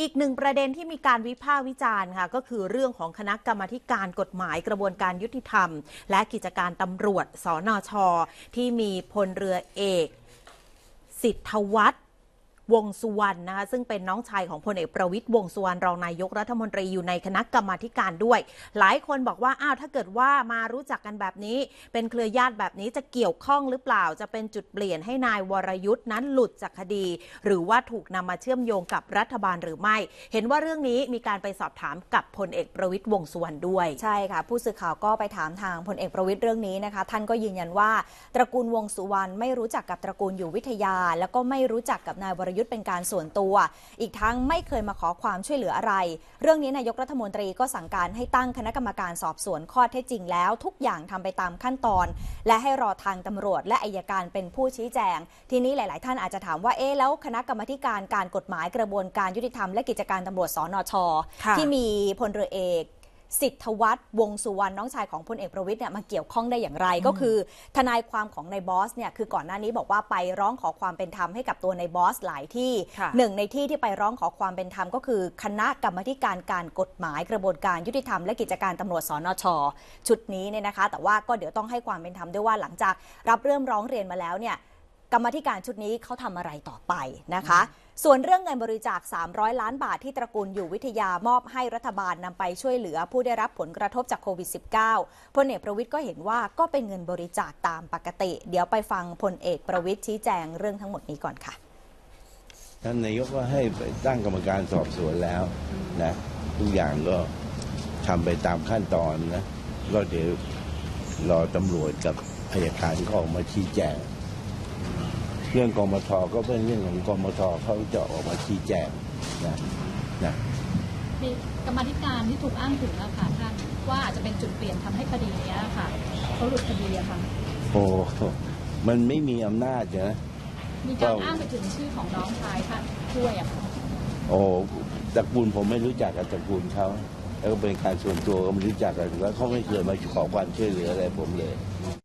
อีกหนึ่งประเด็นที่มีการวิพากษ์วิจารณ์ค่ะก็คือเรื่องของคณะกรรมาการกฎหมายกระบวนการยุติธรรมและกิจการตำรวจสนช.ที่มีพลเรือเอกสิทธวัฒน์วงษ์สุวรรณนะคะซึ่งเป็นน้องชายของพลเอกประวิตรวงษ์สุวรรณรองนายกรัฐมนตรีอยู่ในคณะกรรมาการด้วยหลายคนบอกว่าถ้าเกิดว่ามารู้จักกันแบบนี้เป็นเครือญาติแบบนี้จะเกี่ยวข้องหรือเปล่าจะเป็นจุดเปลี่ยนให้นายวรยุทธ์นั้นหลุดจากคดีหรือว่าถูกนำมาเชื่อมโยงกับรัฐบาลหรือไม่เห็นว่าเรื่องนี้มีการไปสอบถามกับพลเอกประวิตรวงษ์สุวรรณด้วยใช่ค่ะผู้สื่อข่าวก็ไปถามทางพลเอกประวิตรเรื่องนี้นะคะท่านก็ยืนยันว่าตระกูลวงษ์สุวรรณไม่รู้จักกับตระกูลอยู่วิทยาแล้วก็ไม่รู้จักกับนายวรยุทธ์เป็นการส่วนตัวอีกทั้งไม่เคยมาขอความช่วยเหลืออะไรเรื่องนี้นายกรัฐมนตรีก็สั่งการให้ตั้งคณะกรรมการสอบสวนข้อเท็จจริงแล้วทุกอย่างทำไปตามขั้นตอนและให้รอทางตำรวจและอัยการเป็นผู้ชี้แจงทีนี้หลายๆท่านอาจจะถามว่าแล้วคณะกรรมการกฎหมายกระบวนการยุติธรรมและกิจการตำรวจสนช.ที่มีพลเรือเอกสิทธวัฒน์วงษ์สุวรรณน้องชายของพลเอกประวิตรเนี่ยมาเกี่ยวข้องได้อย่างไรก็คือทนายความของนายบอสเนี่ยคือก่อนหน้านี้บอกว่าไปร้องขอความเป็นธรรมให้กับตัวนายบอสหลายที่หนึ่งในที่ไปร้องขอความเป็นธรรมก็คือคณะกรรมการกฎหมายกระบวนการยุติธรรมและกิจการตำรวจสนช.ชุดนี้เนี่ยนะคะแต่ว่าก็เดี๋ยวต้องให้ความเป็นธรรมด้วยว่าหลังจากรับเรื่องร้องเรียนมาแล้วเนี่ยกรรมธิการชุดนี้เขาทำอะไรต่อไปนะคะส่วนเรื่องเงินบริจาค300 ล้านบาทที่ตระกูลอยู่วิทยามอบให้รัฐบาลนำไปช่วยเหลือผู้ได้รับผลกระทบจากโควิด -19 พลเอกประวิตรก็เห็นว่าก็เป็นเงินบริจาคตามปกติเดี๋ยวไปฟังพลเอกประวิตรชี้แจงเรื่องทั้งหมดนี้ก่อนค่ะท่านนายกก็ให้ไปตั้งกรรมการสอบสวนแล้วนะทุกอย่างก็ทำไปตามขั้นตอนนะก็เดี๋ยวรอตำรวจกับอัยการก็ออกมาชี้แจงเรื่องกมท.ก็เป็นเรื่องของกมท.เขาจะออกมาชี้แจงนะมีกรรมธิการที่ถูกอ้างถึงแล้วค่ะท่านว่าอาจจะเป็นจุดเปลี่ยนทำให้คดีนี้ค่ะเขาหลุดคดีอะค่ะโอ้มันไม่มีอำนาจนะมีการอ้างไปถึงชื่อของน้องชายท่านช่วยอะค่ะโอ้ตระกูลผมไม่รู้จักกับตระกูลเขาแล้วก็เป็นการส่วนตัวก็ไม่รู้จักกันแล้วเขาไม่เคยมาขอความช่วยเหลืออะไรผมเลย